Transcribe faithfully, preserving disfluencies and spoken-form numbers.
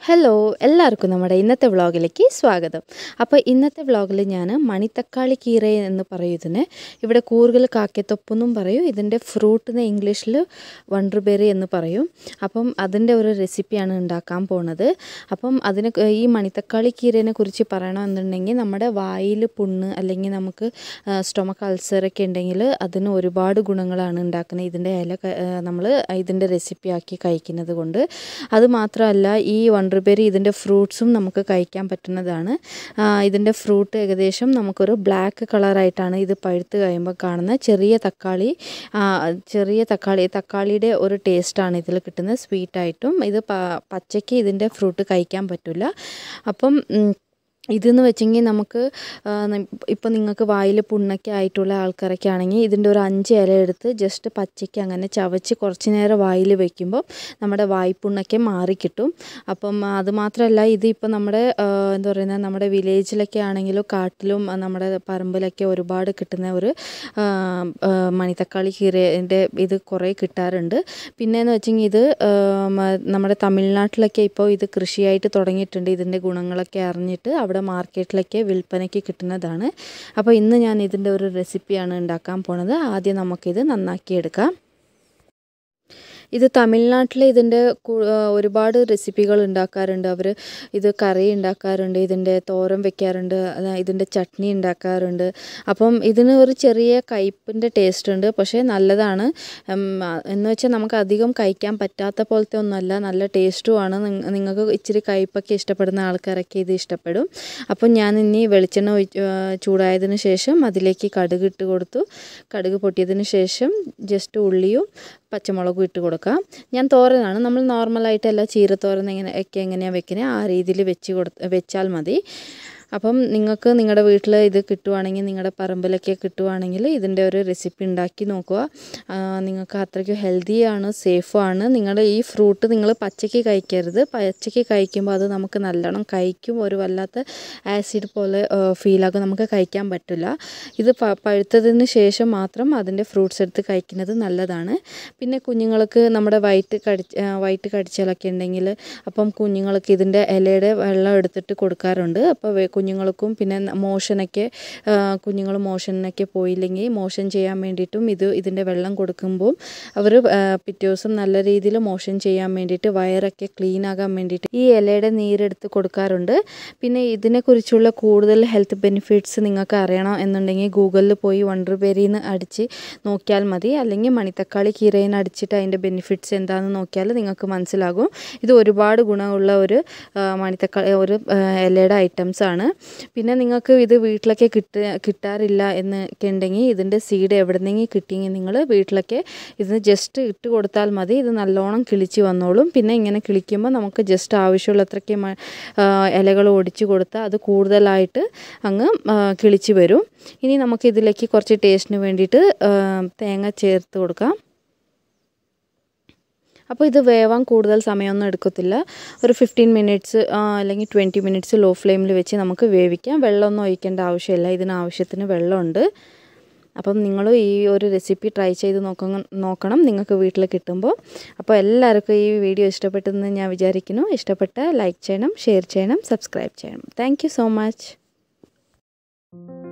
Hello എല്ലാവർക്കും നമ്മുടെ ഇന്നത്തെ വ്ളോഗിലേക്ക് സ്വാഗതം. അപ്പോൾ ഇന്നത്തെ വ്ളോഗിൽ ഞാൻ മണിത്തക്കാളി കീറൈ എന്ന് പറയും ഇതിനെ. ഇവിടെ കൂർഗിൽ കാക്കത്തൊപ്പ് എന്നും പറയും. ഇതിൻ്റെ ഫ്രൂട്ടിനെ ഇംഗ്ലീഷിൽ വണ്ടർബെറി എന്ന് പറയും. അപ്പം അതിൻ്റെ ഒരു റെസിപ്പിയാണ് ഉണ്ടാക്കാൻ പോകുന്നത്. അപ്പം അതിന് ഈ മണിത്തക്കാളി കീറേനെ കുറിച്ച് പറയണമെന്നുണ്ടെങ്കിൽ നമ്മുടെ വായിൽ പുണ്ണ് അല്ലെങ്കിൽ നമുക്ക് സ്റ്റൊമക്ക് അൾസറൊക്കെ ഉണ്ടെങ്കിൽ അതിന് ഒരുപാട് ഗുണങ്ങളാണ് ഉണ്ടാക്കുന്നത്. ഇതിൻ്റെ ഇല നമ്മൾ ഇതിൻ്റെ റെസിപ്പിയാക്കി കഴിക്കുന്നത് കൊണ്ട്. അതുമാത്രമല്ല ഈ വണ്ടർബെറി ഇതിൻ്റെ ഫ്രൂട്ട്സും നമുക്ക് കഴിക്കാൻ പറ്റുന്നതാണ്. ഇതിൻ്റെ ഫ്രൂട്ട് ഏകദേശം നമുക്കൊരു ബ്ലാക്ക് കളറായിട്ടാണ് ഇത് പഴുത്ത് കഴിയുമ്പോൾ കാണുന്നത്. ചെറിയ തക്കാളി ചെറിയ തക്കാളി തക്കാളിയുടെ ഒരു ടേസ്റ്റാണ് ഇതിൽ കിട്ടുന്നത്, സ്വീറ്റായിട്ടും. ഇത് പച്ചയ്ക്ക് ഇതിൻ്റെ ഫ്രൂട്ട് കഴിക്കാൻ പറ്റില്ല. അപ്പം ഇതെന്ന് വെച്ചെങ്കിൽ നമുക്ക് ഇപ്പം നിങ്ങൾക്ക് വായിൽ പുണ്ണൊക്കെ ആയിട്ടുള്ള ആൾക്കാരൊക്കെ ആണെങ്കിൽ ഇതിൻ്റെ ഒരു അഞ്ച് ഇല എടുത്ത് ജസ്റ്റ് പച്ചയ്ക്ക് അങ്ങനെ ചവച്ച് കുറച്ച് നേരം വായിൽ വയ്ക്കുമ്പോൾ നമ്മുടെ വായ്പുണ്ണൊക്കെ മാറിക്കിട്ടും. അപ്പം അതുമാത്രമല്ല ഇത് ഇപ്പം നമ്മുടെ എന്താ പറയുന്നത് നമ്മുടെ വില്ലേജിലൊക്കെ ആണെങ്കിലും കാട്ടിലും നമ്മുടെ പറമ്പിലൊക്കെ ഒരുപാട് കിട്ടുന്ന ഒരു മണിത്തക്കാളി കീറേൻ്റെ ഇത് കുറേ കിട്ടാറുണ്ട്. പിന്നെയെന്ന് വെച്ചെങ്കിൽ ഇത് നമ്മുടെ തമിഴ്നാട്ടിലൊക്കെ ഇപ്പോൾ ഇത് കൃഷിയായിട്ട് തുടങ്ങിയിട്ടുണ്ട്. ഇതിൻ്റെ ഗുണങ്ങളൊക്കെ അറിഞ്ഞിട്ട് അവിടെ മാർക്കറ്റിലൊക്കെ വിൽപ്പനയ്ക്ക് കിട്ടുന്നതാണ്. അപ്പോൾ ഇന്ന് ഞാൻ ഇതിൻ്റെ ഒരു റെസിപ്പിയാണ് ഉണ്ടാക്കാൻ പോണത്. ആദ്യം നമുക്കിത് നന്നാക്കിയെടുക്കാം. ഇത് തമിഴ്നാട്ടിൽ ഇതിൻ്റെ ഒരുപാട് റെസിപ്പികൾ ഉണ്ടാക്കാറുണ്ട്. അവർ ഇത് കറി ഉണ്ടാക്കാറുണ്ട്, ഇതിൻ്റെ തോരൻ വെക്കാറുണ്ട്, ഇതിൻ്റെ ചട്നി ഉണ്ടാക്കാറുണ്ട്. അപ്പം ഇതിന് ഒരു ചെറിയ കയ്പിൻ്റെ ടേസ്റ്റ് ഉണ്ട്, പക്ഷേ നല്ലതാണ്. എന്ന് വെച്ചാൽ നമുക്ക് അധികം കഴിക്കാൻ പറ്റാത്ത പോലത്തെ ഒന്നുമല്ല, നല്ല ടേസ്റ്റുമാണ്. നിങ്ങൾക്ക് ഇച്ചിരി കയ്പൊക്കെ ഇഷ്ടപ്പെടുന്ന ആൾക്കാരൊക്കെ ഇത് ഇഷ്ടപ്പെടും. അപ്പം ഞാൻ ഇനി വെളിച്ചെണ്ണ ചൂടായതിന് ശേഷം അതിലേക്ക് കടുക് ഇട്ട് കൊടുത്തു. കടുക് പൊട്ടിയതിന് ശേഷം ജസ്റ്റ് ഉള്ളിയും പച്ചമുളകും ഇട്ട് കൊടുക്കാം. ഞാൻ തോരനാണ്, നമ്മൾ നോർമലായിട്ട് എല്ലാ ചീരത്തോരൻ എങ്ങനെ ഒക്കെ എങ്ങനെയാണ് വെക്കുന്നത് ആ രീതിയിൽ വെച്ച് കൊടുത്ത് വെച്ചാൽ മതി. അപ്പം നിങ്ങൾക്ക് നിങ്ങളുടെ വീട്ടിൽ ഇത് കിട്ടുവാണെങ്കിൽ, നിങ്ങളുടെ പറമ്പിലൊക്കെ കിട്ടുവാണെങ്കിൽ ഇതിൻ്റെ ഒരു റെസിപ്പി ഉണ്ടാക്കി നോക്കുക. നിങ്ങൾക്ക് അത്രയ്ക്ക് ഹെൽത്തിയാണ്, സേഫുമാണ്. നിങ്ങളുടെ ഈ ഫ്രൂട്ട് നിങ്ങൾ പച്ചയ്ക്ക് കഴിക്കരുത്. പച്ചയ്ക്ക് കഴിക്കുമ്പോൾ അത് നമുക്ക് നല്ലോണം കഴിക്കും, ഒരു വല്ലാത്ത ആസിഡ് പോലെ ഫീലാകും, നമുക്ക് കഴിക്കാൻ പറ്റില്ല. ഇത് പഴുത്തതിന് ശേഷം മാത്രം അതിൻ്റെ ഫ്രൂട്ട്സ് എടുത്ത് കഴിക്കുന്നത് നല്ലതാണ്. പിന്നെ കുഞ്ഞുങ്ങൾക്ക് നമ്മുടെ വയറ്റ് കടിച്ച് വയറ്റ് കടിച്ചാലൊക്കെ ഉണ്ടെങ്കിൽ അപ്പം കുഞ്ഞുങ്ങൾക്ക് ഇതിൻ്റെ ഇലയുടെ വെള്ളം എടുത്തിട്ട് കൊടുക്കാറുണ്ട്. അപ്പോൾ കുഞ്ഞുങ്ങൾക്കും പിന്നെ മോഷനൊക്കെ കുഞ്ഞുങ്ങൾ മോഷനൊക്കെ പോയില്ലെങ്കിൽ മോഷൻ ചെയ്യാൻ വേണ്ടിയിട്ടും ഇത് ഇതിൻ്റെ വെള്ളം കൊടുക്കുമ്പോൾ അവർ പിറ്റേ ദിവസം നല്ല രീതിയിൽ മോഷൻ ചെയ്യാൻ വേണ്ടിയിട്ട് വയറൊക്കെ ക്ലീൻ ആകാൻ വേണ്ടിയിട്ട് ഈ ഇലയുടെ നീരെടുത്ത് കൊടുക്കാറുണ്ട്. പിന്നെ ഇതിനെക്കുറിച്ചുള്ള കൂടുതൽ ഹെൽത്ത് ബെനിഫിറ്റ്സ് നിങ്ങൾക്ക് അറിയണം എന്നുണ്ടെങ്കിൽ ഗൂഗിളിൽ പോയി വണ്ടർബെറി എന്ന് അടിച്ച് നോക്കിയാൽ മതി, അല്ലെങ്കിൽ മണിത്തക്കാളി കീറേന്ന് അടിച്ചിട്ട് അതിൻ്റെ ബെനിഫിറ്റ്സ് എന്താണെന്ന് നോക്കിയാൽ നിങ്ങൾക്ക് മനസ്സിലാകും. ഇത് ഒരുപാട് ഗുണമുള്ള ഒരു മണിത്തക്കാളി ഒരു ഇലയുടെ ഐറ്റംസ് ആണ്. പിന്നെ നിങ്ങൾക്ക് ഇത് വീട്ടിലൊക്കെ കിട്ട കിട്ടാറില്ല എന്നൊക്കെ ഉണ്ടെങ്കിൽ ഇതിൻ്റെ സീഡ് എവിടെന്നെങ്കിൽ കിട്ടിയെങ്കിൽ നിങ്ങൾ വീട്ടിലൊക്കെ ഇത് ജസ്റ്റ് ഇട്ട് കൊടുത്താൽ മതി. ഇത് നല്ലോണം കിളിച്ച് വന്നോളും. പിന്നെ ഇങ്ങനെ കിളിക്കുമ്പോൾ നമുക്ക് ജസ്റ്റ് ആവശ്യമുള്ളത്രയ്ക്ക് ഇലകൾ ഒടിച്ച് കൊടുത്താൽ അത് കൂടുതലായിട്ട് അങ്ങ് കിളിച്ച് വരും. ഇനി നമുക്ക് ഇതിലേക്ക് കുറച്ച് ടേസ്റ്റിന് വേണ്ടിയിട്ട് തേങ്ങ ചേർത്ത് കൊടുക്കാം. അപ്പോൾ ഇത് വേവാൻ കൂടുതൽ സമയമൊന്നും എടുക്കത്തില്ല. ഒരു ഫിഫ്റ്റീൻ മിനിറ്റ്സ് അല്ലെങ്കിൽ ട്വൻറ്റി മിനിറ്റ്സ് ലോ ഫ്ലെയിമിൽ വെച്ച് നമുക്ക് വേവിക്കാം. വെള്ളമൊന്നും ഒഴിക്കേണ്ട ആവശ്യമില്ല, ഇതിന് ആവശ്യത്തിന് വെള്ളമുണ്ട്. അപ്പം നിങ്ങൾ ഈ ഒരു റെസിപ്പി ട്രൈ ചെയ്ത് നോക്ക നോക്കണം നിങ്ങൾക്ക് വീട്ടിൽ കിട്ടുമ്പോൾ. അപ്പോൾ എല്ലാവർക്കും ഈ വീഡിയോ ഇഷ്ടപ്പെട്ടെന്ന് ഞാൻ വിചാരിക്കുന്നു. ഇഷ്ടപ്പെട്ട ലൈക്ക് ചെയ്യണം, ഷെയർ ചെയ്യണം, സബ്സ്ക്രൈബ് ചെയ്യണം. Thank you so much.